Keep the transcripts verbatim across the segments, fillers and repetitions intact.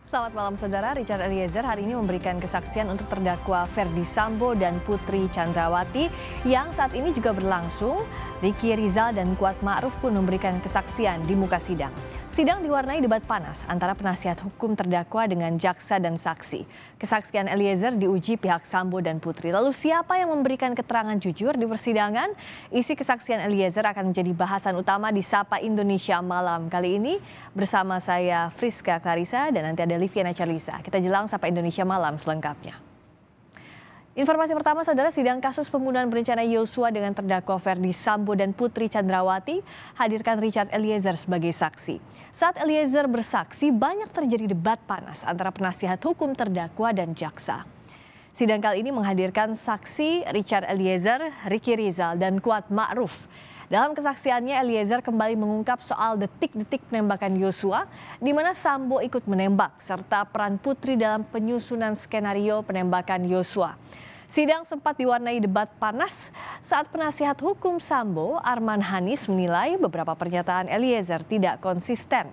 Selamat malam saudara, Richard Eliezer hari ini memberikan kesaksian untuk terdakwa Ferdy Sambo dan Putri Chandrawati yang saat ini juga berlangsung. Ricky Rizal dan Kuat Ma'ruf pun memberikan kesaksian di muka sidang. Sidang diwarnai debat panas antara penasihat hukum terdakwa dengan jaksa dan saksi. Kesaksian Eliezer diuji pihak Sambo dan Putri. Lalu siapa yang memberikan keterangan jujur di persidangan? Isi kesaksian Eliezer akan menjadi bahasan utama di Sapa Indonesia malam kali ini bersama saya Friska Clarissa dan nanti ada Liviana Charlisa. Kita jelang Sapa Indonesia malam selengkapnya. Informasi pertama, saudara, sidang kasus pembunuhan berencana Yosua dengan terdakwa Ferdy Sambo dan Putri Chandrawati hadirkan Richard Eliezer sebagai saksi. Saat Eliezer bersaksi, banyak terjadi debat panas antara penasihat hukum terdakwa dan jaksa. Sidang kali ini menghadirkan saksi Richard Eliezer, Ricky Rizal, dan Kuat Ma'ruf. Dalam kesaksiannya, Eliezer kembali mengungkap soal detik-detik penembakan Yosua, di mana Sambo ikut menembak, serta peran Putri dalam penyusunan skenario penembakan Yosua. Sidang sempat diwarnai debat panas saat penasihat hukum Sambo, Arman Hanis, menilai beberapa pernyataan Eliezer tidak konsisten.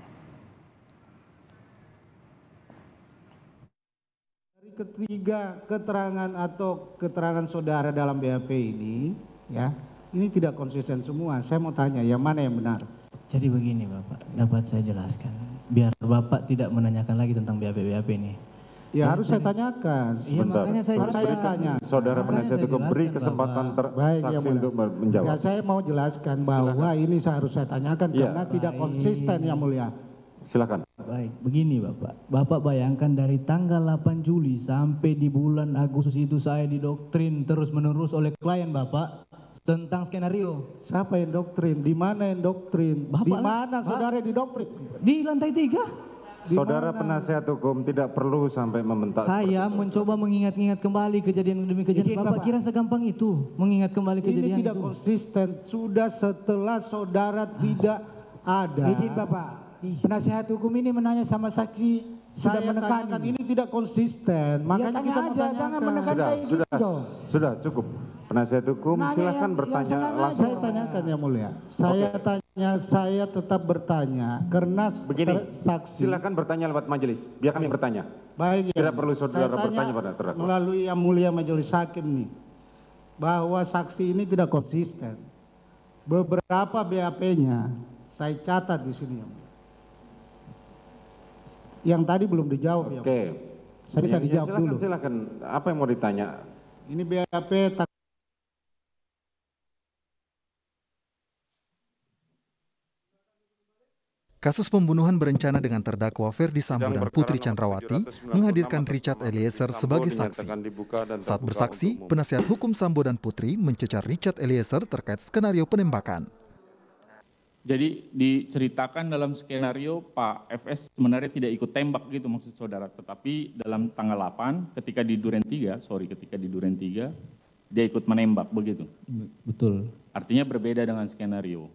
Dari ketiga keterangan atau keterangan saudara dalam B A P ini, ya, ini tidak konsisten semua. Saya mau tanya, yang mana yang benar? Jadi begini Bapak, dapat saya jelaskan. Biar Bapak tidak menanyakan lagi tentang B A P-B A P ini. Ya, harus saya tanyakan. Iya, Sebentar. makanya saya Harus saya tanya. Saudara penasihat hukum beri kesempatan Baik, saksi yang untuk mulia. menjawab. Ya, saya mau jelaskan bahwa ini harus saya tanyakan Ya. karena tidak konsisten, yang mulia. Silakan. Baik, begini Bapak. Bapak bayangkan dari tanggal delapan Juli sampai di bulan Agustus itu saya didoktrin terus-menerus oleh klien Bapak tentang skenario. Siapa yang doktrin? Di mana yang doktrin? Bapak Di lah. mana saudara didoktrin? Di lantai tiga. Di Saudara mana? penasihat hukum tidak perlu sampai membentak. Saya mencoba mengingat-ingat kembali kejadian demi kejadian. Bapak, Bapak kira segampang itu mengingat kembali kejadian Ini tidak itu? konsisten. Sudah setelah saudara tidak ada. Izin Bapak, penasihat hukum ini menanya sama saksi sudah Saya menekan tanyakan ini. ini tidak konsisten. Makanya tanya kita mau aja, tanyakan. jangan menekan. Sudah, kayak sudah, gitu dong. sudah cukup. Penasihat hukum Nanya silakan yang- yang bertanya senang langsung. Saya tanyakan, yang mulia. Saya tanya, saya tetap bertanya karena Begini, ter- saksi. silakan bertanya lewat majelis. Biar kami bertanya. Baik, Tidak yang perlu mulia. saudara Saya tanya bertanya pada terdakwa. melalui yang mulia majelis hakim nih, bahwa saksi ini tidak konsisten. Beberapa B A P-nya saya catat di sini, yang mulia. Yang tadi belum dijawab, ya. Oke. Saya minta Ya, ya, dijawab silakan, dulu. Silakan. Apa yang mau ditanya? Ini B A P tak- Kasus pembunuhan berencana dengan terdakwa Ferdy Sambo dan Putri Chandrawati menghadirkan Richard Eliezer sebagai saksi. Saat bersaksi, penasihat hukum Sambo dan Putri mencecar Richard Eliezer terkait skenario penembakan. Jadi diceritakan dalam skenario Pak F S sebenarnya tidak ikut tembak gitu maksud saudara. Tetapi dalam tanggal delapan ketika di Duren tiga, sorry ketika di Duren tiga, dia ikut menembak begitu. Betul. Artinya berbeda dengan skenario.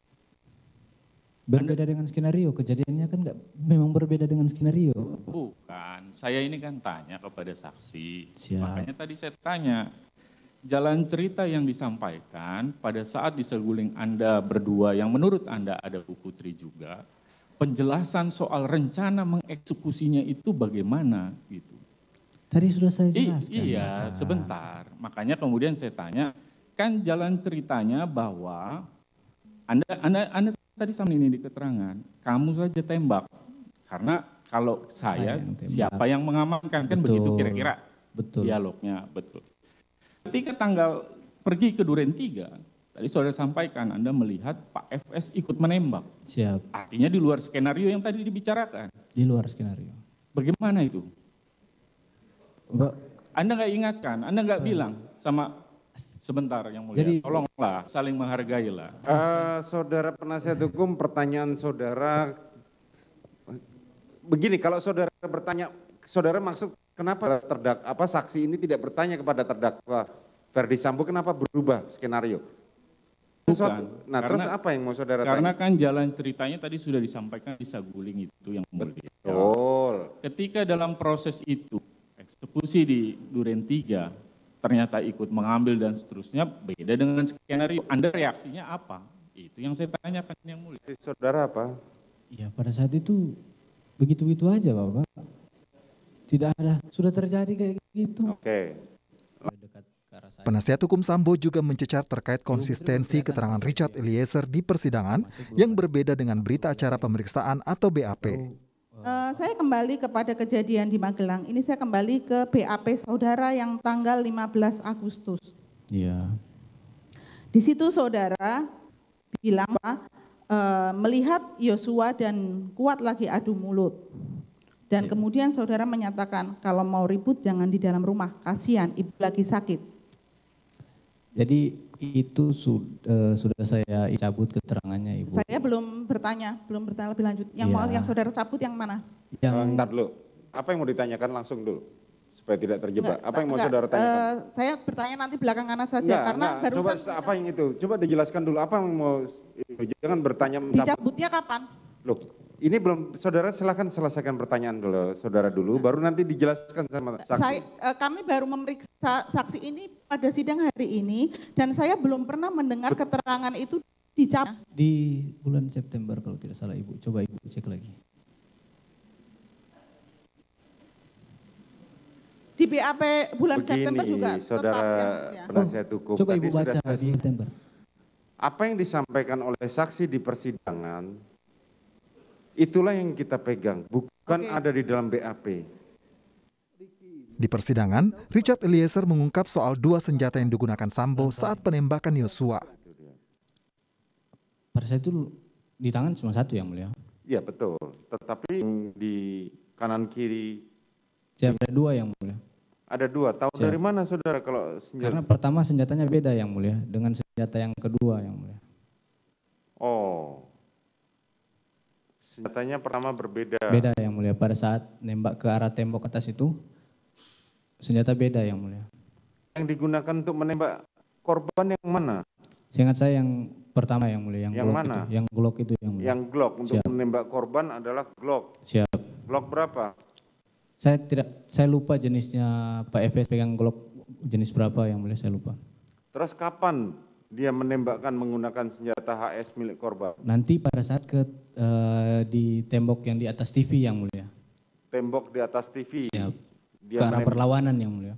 Berbeda dengan skenario, kejadiannya kan nggak memang berbeda dengan skenario. Bukan, saya ini kan tanya kepada saksi. Siap. Makanya tadi saya tanya, jalan cerita yang disampaikan pada saat di seguling Anda berdua yang menurut Anda ada Bu Putri juga, penjelasan soal rencana mengeksekusinya itu bagaimana gitu. Tadi sudah saya I- jelaskan. iya, Bapak. sebentar. Makanya kemudian saya tanya, kan jalan ceritanya bahwa Anda Anda Anda tadi sama ini di keterangan, kamu saja tembak. Karena kalau Saya saya, yang tembak. siapa yang mengamankan kan Betul. begitu kira-kira Betul. dialognya, betul. Ketika tanggal pergi ke Duren tiga, tadi saudara sampaikan Anda melihat Pak F S ikut menembak. Siap, Artinya di luar skenario yang tadi dibicarakan. di luar skenario. Bagaimana itu? Enggak, Anda nggak ingatkan, Anda nggak bilang sama sebentar yang mulia, Jadi- tolonglah saling menghargailah. Eh, saudara penasihat hukum, pertanyaan saudara begini, kalau saudara bertanya, saudara maksud kenapa terdak apa saksi ini tidak bertanya kepada terdakwa Ferdy Sambo, kenapa berubah skenario? Sesuatu- Bukan, nah, terus karena- apa yang mau saudara Karena tanya? kan jalan ceritanya tadi sudah disampaikan di saguling itu yang mulia. Betul. Ketika dalam proses itu, eksekusi di Duren tiga, ternyata ikut mengambil dan seterusnya, beda dengan skenario. Anda reaksinya apa? Itu yang saya tanyakan yang mulia. Si saudara apa? ya pada saat itu begitu-begitu aja Bapak. Tidak ada, sudah terjadi kayak gitu. Oke. Penasihat hukum Sambo juga mencecar terkait konsistensi keterangan Richard Eliezer di persidangan yang berbeda dengan berita acara pemeriksaan atau B A P. Uh, saya kembali kepada kejadian di Magelang. Ini saya kembali ke B A P saudara yang tanggal lima belas Agustus. Iya. Di situ saudara bilang bahwa uh, melihat Yosua dan Kuat lagi adu mulut. Dan ya. Kemudian saudara menyatakan kalau mau ribut jangan di dalam rumah, kasihan ibu lagi sakit. Jadi itu sudah, sudah saya cabut keterangannya Ibu. Saya belum bertanya, belum bertanya lebih lanjut. Yang ya. Mau yang saudara cabut yang mana? Yang... Bentar dulu, apa yang mau ditanyakan langsung dulu? Supaya tidak terjebak. Enggak, apa yang mau enggak, saudara tanyakan? Uh, saya bertanya nanti belakangan saja. Enggak, karena enggak. barusan... Coba apa yang itu? Coba dijelaskan dulu, apa yang mau itu? Jangan bertanya... Dicabutnya kapan? Loh, ini belum, saudara silakan selesaikan pertanyaan dulu, saudara dulu, baru nanti dijelaskan sama saksi. Saya, eh, kami baru memeriksa saksi ini pada sidang hari ini, dan saya belum pernah mendengar keterangan itu dicabut. Di bulan September kalau tidak salah Ibu, coba Ibu cek lagi. Di B A P bulan Begini, September juga saudara tetap ya. penasihat hukum. Coba Ibu tadi baca sudah di September. Apa yang disampaikan oleh saksi di persidangan, itulah yang kita pegang, bukan okay. Ada di dalam B A P. Di persidangan, Richard Eliezer mengungkap soal dua senjata yang digunakan Sambo saat penembakan Yosua. Pada saat itu di tangan cuma satu yang mulia. Iya betul, tetapi di kanan kiri. Siap, ada dua yang mulia. Ada dua, tahu Siap. Dari mana saudara kalau senjata? Karena pertama senjatanya beda yang mulia dengan senjata yang kedua yang mulia. Oh. Senjatanya pertama berbeda. Beda yang mulia, pada saat nembak ke arah tembok atas itu, senjata beda yang mulia. Yang digunakan untuk menembak korban yang mana? Seingat saya yang pertama yang mulia, yang, yang Glock mana? Itu, yang Glock itu yang mulia. Yang Glock, untuk Siap. Menembak korban adalah Glock. Siap. Glock berapa? Saya tidak, saya lupa jenisnya, Pak F S pegang Glock jenis berapa yang mulia, saya lupa. Terus kapan dia menembakkan menggunakan senjata H S milik korban? Nanti pada saat ke uh, di tembok yang di atas T V yang mulia. Tembok di atas T V. Siap. Dia ke arah perlawanan yang mulia.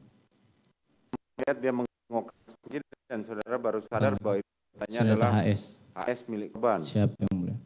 Lihat dia mengokok dan saudara baru sadar uh, bahwa itu adalah H S. H S milik korban. Siap yang mulia.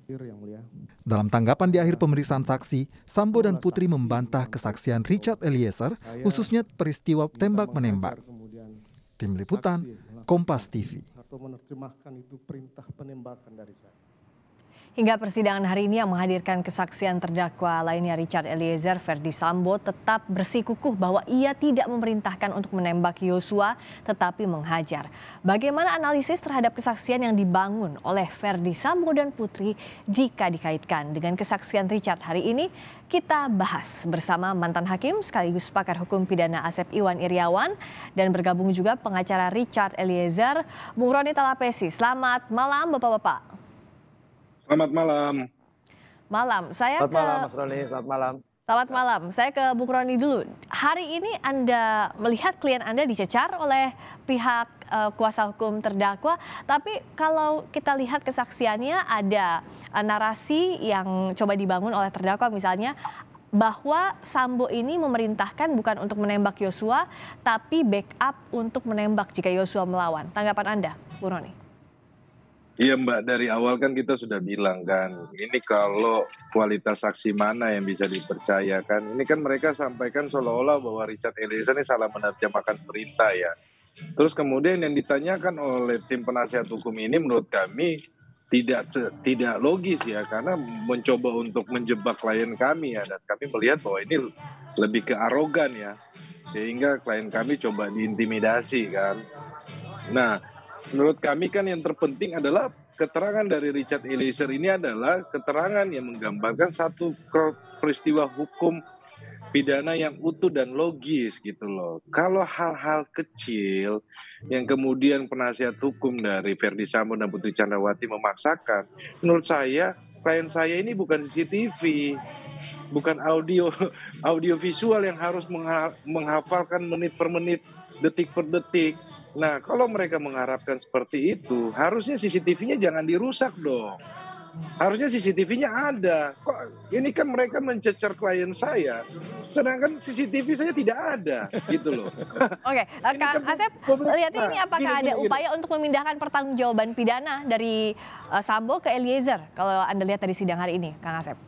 Dalam tanggapan di akhir pemeriksaan saksi, Sambo dan Putri membantah kesaksian Richard Eliezer, khususnya peristiwa tembak-menembak. Tim Liputan, Kompas T V. Atau menerjemahkan itu perintah penembakan dari saya. Hingga persidangan hari ini yang menghadirkan kesaksian terdakwa lainnya Richard Eliezer, Ferdy Sambo tetap bersikukuh bahwa ia tidak memerintahkan untuk menembak Yosua tetapi menghajar. Bagaimana analisis terhadap kesaksian yang dibangun oleh Ferdy Sambo dan Putri jika dikaitkan dengan kesaksian Richard hari ini? Kita bahas bersama mantan hakim sekaligus pakar hukum pidana Asep Iwan Iriawan dan bergabung juga pengacara Richard Eliezer, Bung Roni Talapesi. Selamat malam Bapak-Bapak. Selamat malam. Malam, saya Selamat ke... malam Mas Roni, selamat malam. Selamat malam, saya ke Bung Roni dulu. Hari ini Anda melihat klien Anda dicecar oleh pihak uh, kuasa hukum terdakwa, tapi kalau kita lihat kesaksiannya ada uh, narasi yang coba dibangun oleh terdakwa misalnya, bahwa Sambo ini memerintahkan bukan untuk menembak Yosua, tapi backup untuk menembak jika Yosua melawan. Tanggapan Anda, Bung Roni? Iya Mbak, dari awal kan kita sudah bilang kan, ini kalau kualitas saksi mana yang bisa dipercayakan. Ini kan mereka sampaikan seolah-olah bahwa Richard Eliezer ini salah menerjemahkan perintah ya. Terus kemudian yang ditanyakan oleh tim penasihat hukum ini menurut kami tidak tidak logis ya, karena mencoba untuk menjebak klien kami ya. Dan kami melihat bahwa ini lebih ke arogan ya, sehingga klien kami coba diintimidasi kan. Nah, menurut kami kan yang terpenting adalah keterangan dari Richard Eliezer ini adalah keterangan yang menggambarkan satu peristiwa hukum pidana yang utuh dan logis gitu loh. Kalau hal-hal kecil yang kemudian penasihat hukum dari Ferdy Sambo dan Putri Chandrawati memaksakan, menurut saya klien saya ini bukan C C T V, bukan audio audio visual yang harus menghafalkan menit per menit, detik per detik. Nah, kalau mereka mengharapkan seperti itu, harusnya C C T V-nya jangan dirusak dong. Harusnya C C T V-nya ada. Kok ini kan mereka mencecer klien saya, sedangkan C C T V saya tidak ada, gitu loh. Oke, Kang Asep, lihat ini apakah gini, ada gini, upaya untuk memindahkan pertanggungjawaban pidana dari uh, Sambo ke Eliezer? Kalau Anda lihat dari sidang hari ini, Kang Asep.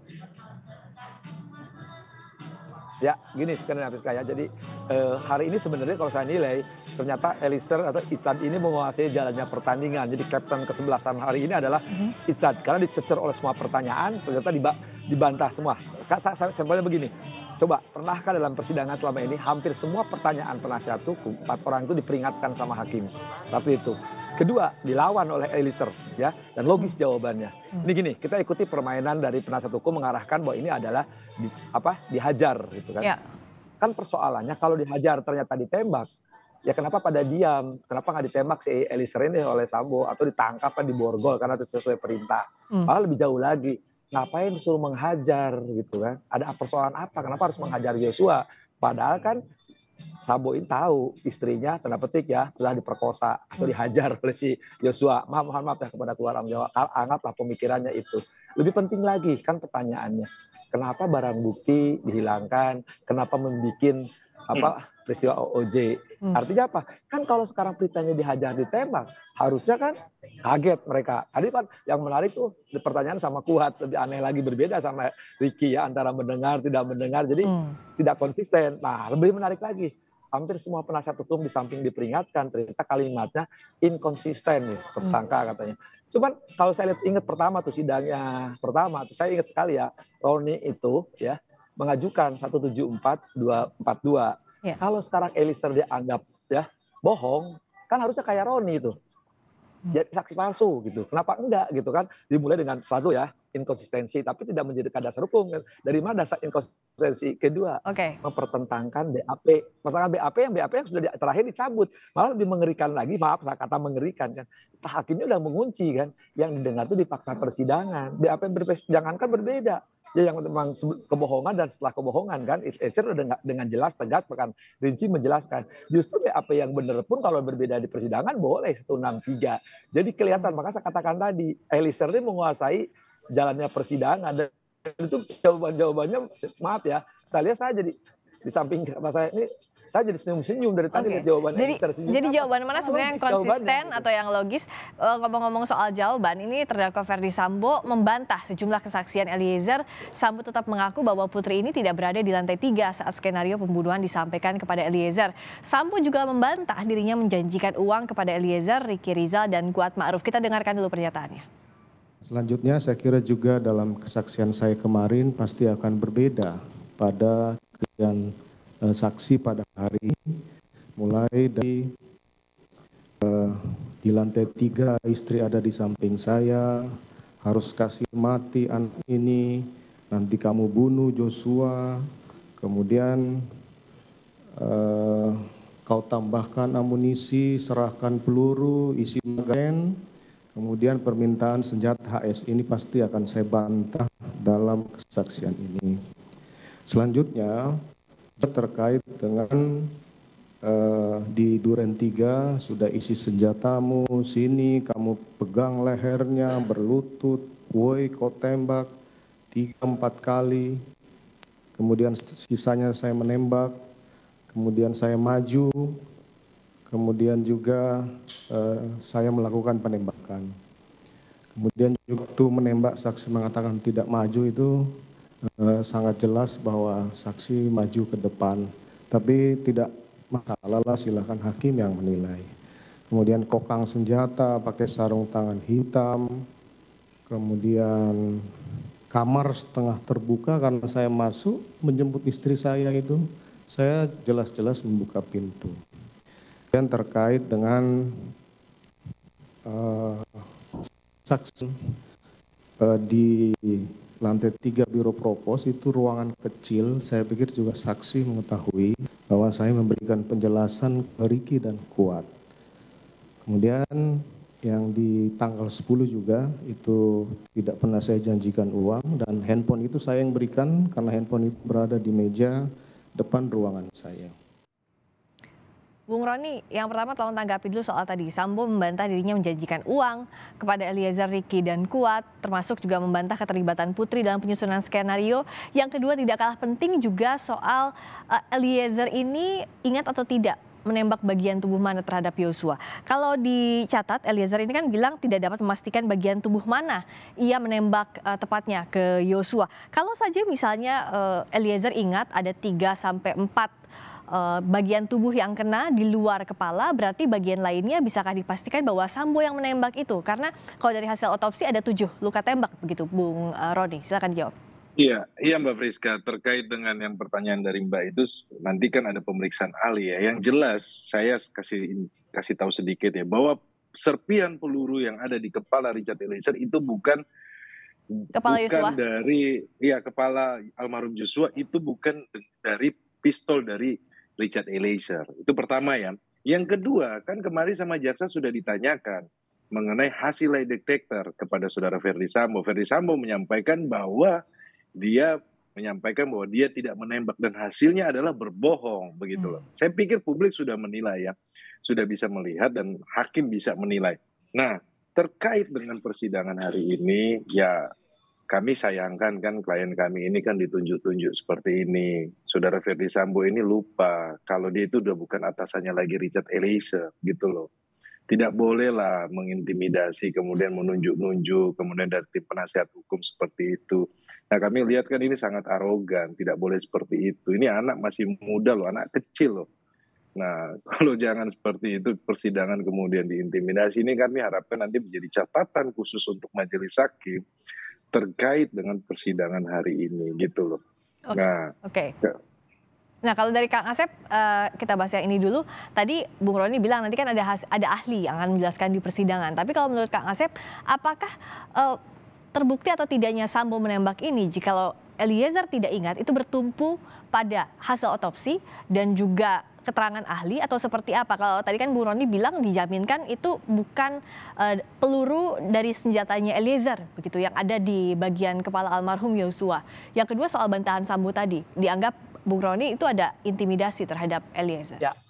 Ya, gini sekarang Rizka ya. Jadi eh, hari ini sebenarnya kalau saya nilai ternyata Eliezer atau Ichad ini menguasai jalannya pertandingan. Jadi kapten kesebelasan hari ini adalah mm-hmm. Ichad karena dicecer oleh semua pertanyaan ternyata diba dibantah semua. Sampelnya begini. Coba, pernahkah dalam persidangan selama ini hampir semua pertanyaan penasihat hukum empat orang itu diperingatkan sama hakim. Satu itu. Kedua, dilawan oleh Eliezer ya, dan logis jawabannya. Ini gini, kita ikuti permainan dari penasihat hukum mengarahkan bahwa ini adalah di, apa dihajar gitu kan. Ya. Kan persoalannya kalau dihajar ternyata ditembak, ya kenapa pada diam? Kenapa nggak ditembak si Eliezer ini oleh Sambo atau ditangkap kan di borgol karena itu sesuai perintah. Hmm. Malah lebih jauh lagi, ngapain disuruh menghajar gitu kan? Ada persoalan apa? Kenapa harus menghajar Joshua? Padahal kan Sambo ini tahu istrinya tanda petik ya telah diperkosa atau dihajar oleh si Joshua. Maaf, mohon maaf ya kepada keluarga Jawa. Anggaplah pemikirannya itu. Lebih penting lagi kan pertanyaannya, kenapa barang bukti dihilangkan? Kenapa membuat apa peristiwa O O J? Artinya apa? Kan kalau sekarang beritanya dihajar ditembak, harusnya kan kaget mereka. Tadi kan yang menarik tuh pertanyaan sama Kuat, lebih aneh lagi berbeda sama Ricky ya, antara mendengar tidak mendengar, jadi hmm. tidak konsisten. Nah, lebih menarik lagi, hampir semua penasihat hukum di samping diperingatkan, ternyata kalimatnya inkonsisten nih, tersangka katanya. Cuman kalau saya lihat ingat pertama tuh sidangnya pertama tuh saya ingat sekali ya, Roni itu ya mengajukan seratus tujuh puluh empat dua empat dua. Ya. Kalau sekarang Eliezer dianggap ya bohong, kan harusnya kayak Roni itu. Ya, saksi palsu gitu. Kenapa enggak gitu kan? Dimulai dengan satu ya, inkonsistensi tapi tidak menjadikan dasar hukum. Dari mana dasar inkonsistensi? Kedua, okay. mempertentangkan B A P. Pertentangkan B A P yang B A P yang sudah di, terakhir dicabut. Malah lebih mengerikan lagi, maaf saya kata mengerikan kan. Hakimnya udah mengunci kan. Yang didengar itu di fakta persidangan. B A P persidangan kan berbeda. Ya yang memang kebohongan dan setelah kebohongan kan, Eliezer dengan, dengan jelas tegas bahkan rinci menjelaskan. Justru B A P yang benar pun kalau berbeda di persidangan boleh seratus enam puluh tiga. Jadi kelihatan, maka saya katakan tadi Eliezer ini menguasai jalannya persidangan dan itu jawaban-jawabannya maaf ya, saya lihat saya jadi di samping kata saya ini saya jadi senyum-senyum dari tadi okay. jawabannya. Jadi, senyum. jadi jawaban mana sebenarnya yang konsisten atau yang logis? Ngomong-ngomong soal jawaban, ini terdakwa Ferdy Sambo membantah sejumlah kesaksian Eliezer. Sambo tetap mengaku bahwa Putri ini tidak berada di lantai tiga saat skenario pembunuhan disampaikan kepada Eliezer. Sambo juga membantah dirinya menjanjikan uang kepada Eliezer, Ricky Rizal, dan Kuat Ma'ruf. Kita dengarkan dulu pernyataannya. Selanjutnya saya kira juga dalam kesaksian saya kemarin pasti akan berbeda pada kesaksian eh, saksi pada hari ini, mulai dari eh, di lantai tiga istri ada di samping saya, harus kasih mati anak ini, nanti kamu bunuh Joshua, kemudian eh, kau tambahkan amunisi, serahkan peluru, isi magazen. Kemudian permintaan senjata H S ini pasti akan saya bantah dalam kesaksian ini. Selanjutnya terkait dengan uh, di Duren tiga sudah isi senjatamu, sini kamu pegang lehernya, berlutut, woi kau tembak tiga empat kali. Kemudian sisanya saya menembak, kemudian saya maju. Kemudian juga eh, saya melakukan penembakan. Kemudian juga waktu menembak saksi mengatakan tidak maju itu eh, sangat jelas bahwa saksi maju ke depan. Tapi tidak masalah lah, silakan hakim yang menilai. Kemudian kokang senjata pakai sarung tangan hitam. Kemudian kamar setengah terbuka karena saya masuk menjemput istri saya itu. Saya jelas-jelas membuka pintu. Dan terkait dengan uh, saksi uh, di lantai tiga Biro Propos itu ruangan kecil, saya pikir juga saksi mengetahui bahwa saya memberikan penjelasan ke Ricky dan Kuat. Kemudian yang di tanggal sepuluh juga itu tidak pernah saya janjikan uang dan handphone itu saya yang berikan karena handphone itu berada di meja depan ruangan saya. Bung Roni, yang pertama tolong tanggapi dulu soal tadi. Sambo membantah dirinya menjanjikan uang kepada Eliezer, Ricky, dan Kuat, termasuk juga membantah keterlibatan Putri dalam penyusunan skenario. Yang kedua, tidak kalah penting juga soal uh, Eliezer ini ingat atau tidak menembak bagian tubuh mana terhadap Yosua. Kalau dicatat, Eliezer ini kan bilang tidak dapat memastikan bagian tubuh mana ia menembak uh, tepatnya ke Yosua. Kalau saja misalnya uh, Eliezer ingat ada tiga sampai empat Uh, bagian tubuh yang kena di luar kepala, berarti bagian lainnya bisakah dipastikan bahwa Sambo yang menembak itu? Karena kalau dari hasil otopsi ada tujuh luka tembak begitu, Bung uh, Roni. Silakan jawab. Iya, iya Mbak Friska, terkait dengan yang pertanyaan dari Mbak itu nanti kan ada pemeriksaan ahli ya. Yang jelas saya kasih kasih tahu sedikit ya bahwa serpian peluru yang ada di kepala Richard Eliezer itu bukan kepala bukan Yosua? dari ya kepala almarhum Joshua, itu bukan dari pistol dari Richard Eliezer. Itu pertama ya. Yang kedua, kan kemarin sama jaksa sudah ditanyakan mengenai hasil lie detector kepada saudara Ferdi Sambo. Ferdi Sambo menyampaikan bahwa dia menyampaikan bahwa dia tidak menembak dan hasilnya adalah berbohong, begitu loh. Hmm. Saya pikir publik sudah menilai ya, sudah bisa melihat dan hakim bisa menilai. Nah, terkait dengan persidangan hari ini, ya kami sayangkan kan klien kami ini kan ditunjuk-tunjuk seperti ini. Saudara Ferdi Sambo ini lupa kalau dia itu udah bukan atasannya lagi Richard Eliezer, gitu loh. Tidak bolehlah mengintimidasi, kemudian menunjuk-nunjuk, kemudian dari tim penasihat hukum seperti itu. Nah kami lihat kan ini sangat arogan, tidak boleh seperti itu. Ini anak masih muda loh, anak kecil loh. Nah kalau jangan seperti itu persidangan kemudian diintimidasi, ini kami harapkan nanti menjadi catatan khusus untuk majelis hakim terkait dengan persidangan hari ini, gitu loh. Oke. Nah, okay. Nah kalau dari Kang Asep, uh, kita bahas yang ini dulu. Tadi Bung Roni bilang nanti kan ada has, ada ahli yang akan menjelaskan di persidangan. Tapi kalau menurut Kang Asep, apakah uh, terbukti atau tidaknya Sambo menembak ini jikalau Eliezer tidak ingat itu bertumpu pada hasil otopsi dan juga keterangan ahli atau seperti apa? Kalau tadi kan Bung Roni bilang dijaminkan itu bukan uh, peluru dari senjatanya Eliezer begitu yang ada di bagian kepala almarhum Yosua. Yang kedua soal bantahan Sambo tadi, dianggap Bung Roni itu ada intimidasi terhadap Eliezer. Ya.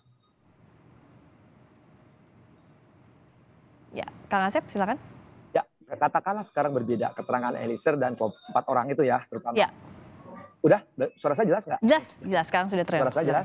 Ya, Kang Asep silakan. Ya, katakanlah sekarang berbeda keterangan Eliezer dan empat orang itu ya, terutama. Ya. Udah, suara saya jelas nggak? Jelas, jelas. Sekarang sudah terang. Suara saya jelas?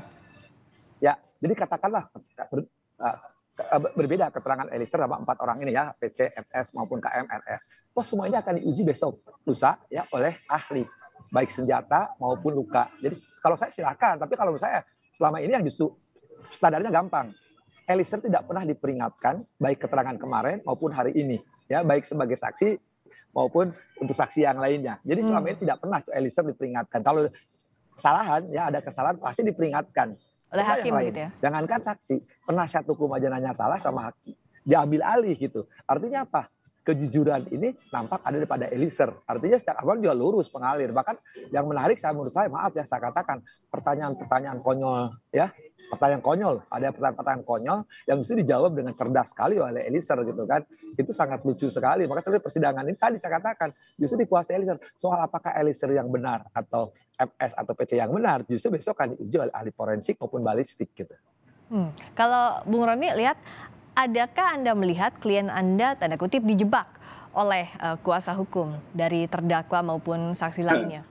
Ya, jadi katakanlah ber, uh, berbeda keterangan Eliezer sama empat orang ini ya, P C, M S maupun K M, R F. Oh semua ini akan diuji besok lusa ya oleh ahli, baik senjata maupun luka. Jadi kalau saya silakan, tapi kalau saya selama ini yang justru standarnya gampang. Eliezer tidak pernah diperingatkan baik keterangan kemarin maupun hari ini, ya baik sebagai saksi maupun untuk saksi yang lainnya. Jadi selama ini tidak pernah Eliezer diperingatkan. Kalau kesalahan ya ada kesalahan pasti diperingatkan oleh hakim gitu ya. Jangankan saksi, penasihat hukum aja nanya salah sama hakim, diambil alih gitu. Artinya apa? Kejujuran ini nampak ada daripada Eliezer. Artinya secara awal juga lurus pengalir. Bahkan yang menarik saya menurut saya, maaf ya saya katakan, pertanyaan-pertanyaan konyol ya, pertanyaan konyol, ada pertanyaan-pertanyaan konyol yang justru dijawab dengan cerdas sekali oleh Eliezer gitu kan. Itu sangat lucu sekali. Maka sebenarnya persidangan ini tadi saya katakan justru dikuasai Eliezer. Soal apakah Eliezer yang benar atau M S atau P C yang benar, justru besok akan diuji oleh ahli forensik maupun balistik gitu. Hmm. Kalau Bung Roni lihat, adakah Anda melihat klien Anda tanda kutip dijebak oleh uh, kuasa hukum dari terdakwa maupun saksi lainnya?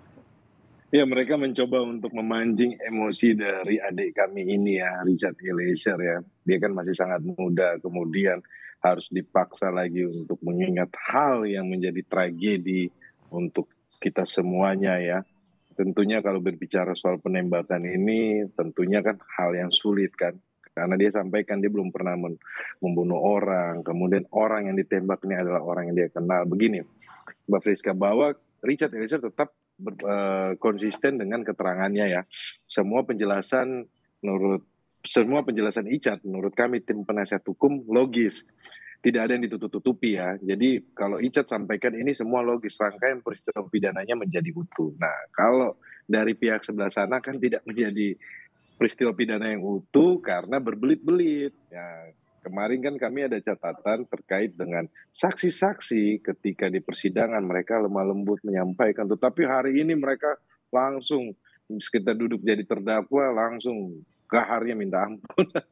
Ya mereka mencoba untuk memancing emosi dari adik kami ini ya, Richard Eliezer ya. Dia kan masih sangat muda, kemudian harus dipaksa lagi untuk mengingat hal yang menjadi tragedi untuk kita semuanya ya. Tentunya kalau berbicara soal penembakan ini tentunya kan hal yang sulit kan. Karena dia sampaikan dia belum pernah membunuh orang, kemudian orang yang ditembak ini adalah orang yang dia kenal. Begini, Mbak Friska, bahwa Richard Eliezer tetap ber, uh, konsisten dengan keterangannya ya. Semua penjelasan menurut semua penjelasan Icat menurut kami tim penasihat hukum logis. Tidak ada yang ditutup-tutupi ya. Jadi kalau Icat sampaikan ini semua logis, rangkaian peristiwa pidananya menjadi utuh. Nah kalau dari pihak sebelah sana kan tidak menjadi peristiwa pidana yang utuh karena berbelit-belit. Ya, kemarin kan kami ada catatan terkait dengan saksi-saksi ketika di persidangan mereka lemah lembut menyampaikan. Tetapi hari ini mereka langsung kita duduk jadi terdakwa langsung gaharnya minta ampun.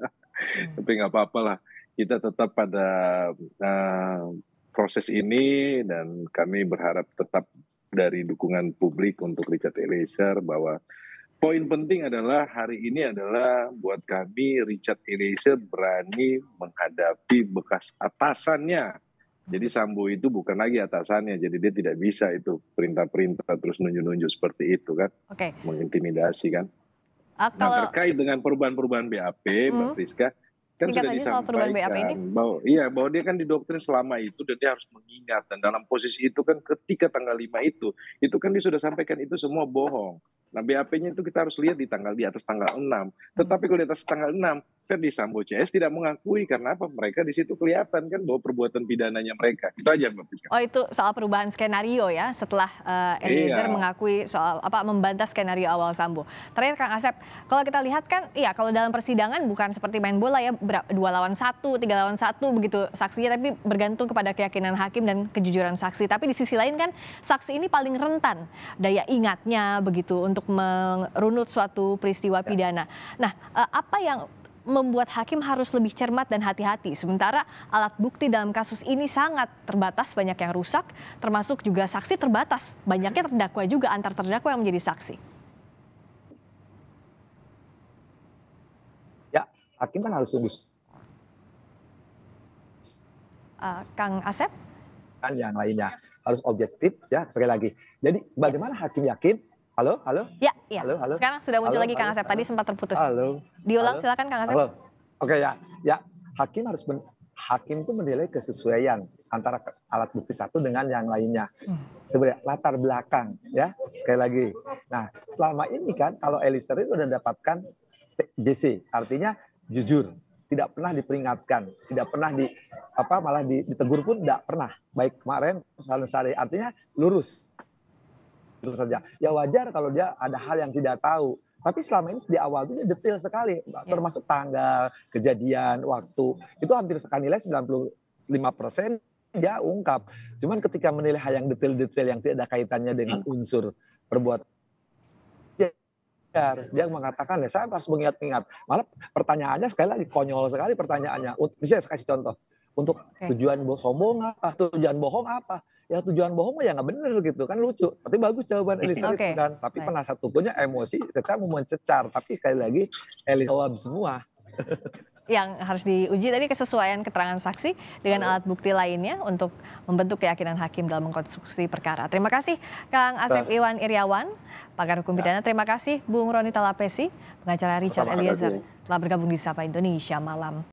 Tapi nggak apa-apa lah, kita tetap pada uh, proses ini dan kami berharap tetap dari dukungan publik untuk Richard Eliezer bahwa poin penting adalah hari ini adalah buat kami Richard Eliezer berani menghadapi bekas atasannya. Jadi Sambo itu bukan lagi atasannya, jadi dia tidak bisa itu perintah-perintah terus nunjuk-nunjuk seperti itu kan, Oke. mengintimidasi kan. Ah, Nah kalau terkait dengan perubahan-perubahan B A P, Mbak Hmm. Friska, kan Singkat sudah saja soal perubahan B A P ini. disampaikan bahwa iya bahwa dia kan didoktrin selama itu dan dia harus mengingat, dan dalam posisi itu kan ketika tanggal lima itu, itu kan dia sudah sampaikan itu semua bohong. Nah B A P-nya itu kita harus lihat di tanggal di atas tanggal enam. Tetapi kalau di atas tanggal enam, Ferdi Sambo C S tidak mengakui karena apa? Mereka di situ kelihatan kan bahwa perbuatan pidananya mereka. Itu aja Mbak Friska. Oh, itu soal perubahan skenario ya setelah uh, Eliezer Iya. mengakui soal apa membantah skenario awal Sambo. Terakhir Kang Asep, kalau kita lihat kan iya kalau dalam persidangan bukan seperti main bola ya ber- dua lawan satu, tiga lawan satu begitu saksinya, tapi bergantung kepada keyakinan hakim dan kejujuran saksi. Tapi di sisi lain kan saksi ini paling rentan daya ingatnya begitu untuk merunut suatu peristiwa pidana. Nah, uh, apa yang membuat hakim harus lebih cermat dan hati-hati. Sementara alat bukti dalam kasus ini sangat terbatas, banyak yang rusak, termasuk juga saksi terbatas. Banyaknya terdakwa juga, antar terdakwa yang menjadi saksi. Ya, hakim kan harus sungguh Uh, Kang Asep? kan yang lainnya harus objektif ya sekali lagi. Jadi bagaimana hakim yakin? Halo, halo? Ya, ya. Halo, halo? Sekarang sudah muncul Halo, lagi Kang halo, Asep. Tadi halo. sempat terputus. Halo. Diulang Halo? silakan Kang Asep. Halo. Oke ya, ya hakim harus men- hakim itu menilai kesesuaian antara ke- alat bukti satu dengan yang lainnya. Sebenarnya latar belakang ya sekali lagi. Nah selama ini kan kalau Eliezer itu sudah dapatkan J C, artinya jujur, tidak pernah diperingatkan, tidak pernah di apa malah di- ditegur pun tidak pernah. Baik kemarin Salim Sari, artinya lurus. Itu saja. Ya wajar kalau dia ada hal yang tidak tahu. Tapi selama ini di awal itu dia detail sekali, termasuk tanggal, kejadian, waktu. Itu hampir sekali nilai sembilan puluh lima persen dia ungkap. Cuman ketika menilai hal yang detail-detail yang tidak ada kaitannya dengan unsur perbuatan, dia mengatakan ya saya harus mengingat-ingat. Malah pertanyaannya sekali lagi konyol sekali pertanyaannya. Bisa saya kasih contoh. Untuk tujuan bo- sombong apa, tujuan bohong apa? Ya tujuan bohong ya nggak bener gitu kan, lucu. Tapi bagus jawaban Eliezer Oke. itu kan. Tapi Baik. penasihat hukumnya emosi, cecar mau mencecar. Tapi sekali lagi Eliezer jawab semua. Yang harus diuji tadi kesesuaian keterangan saksi dengan alat bukti lainnya untuk membentuk keyakinan hakim dalam mengkonstruksi perkara. Terima kasih Kang Asep Nah. Iwan Iriawan, pakar hukum pidana. Terima kasih Bung Ronita Lapesi, pengacara Richard Sama-sama, Eliezer kasih. telah bergabung di Sapa Indonesia Malam.